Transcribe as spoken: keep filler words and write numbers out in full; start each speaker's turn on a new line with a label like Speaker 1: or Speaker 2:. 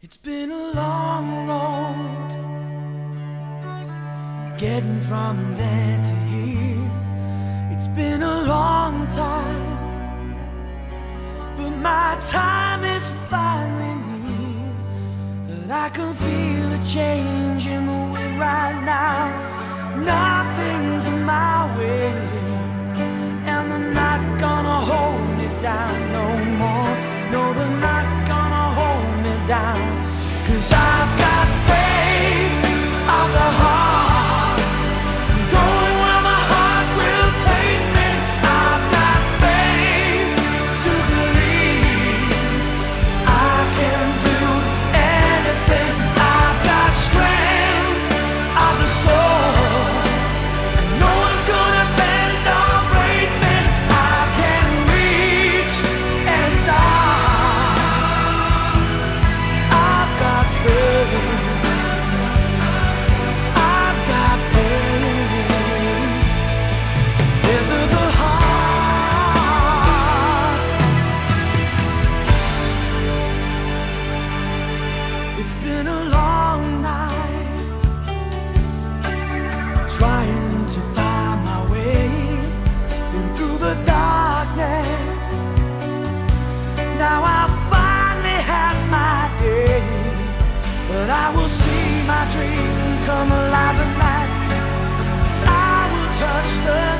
Speaker 1: It's been a long road getting from there to here. It's been a long time, but my time is finally near. And I can feel a change in the wind right now. Nothing's in my way, and they're not gonna hold me down no more. No, they're not gonna hold me down, 'cause I've got faith of the heart, going where my heart will take me. I've got faith to believe I can do anything. I've got strength of the soul, and no one's gonna bend or break me. I can reach any star. It's been a long night, trying to find my way in through the darkness. Now I finally have my day, but I will see my dream come alive at last. I will touch the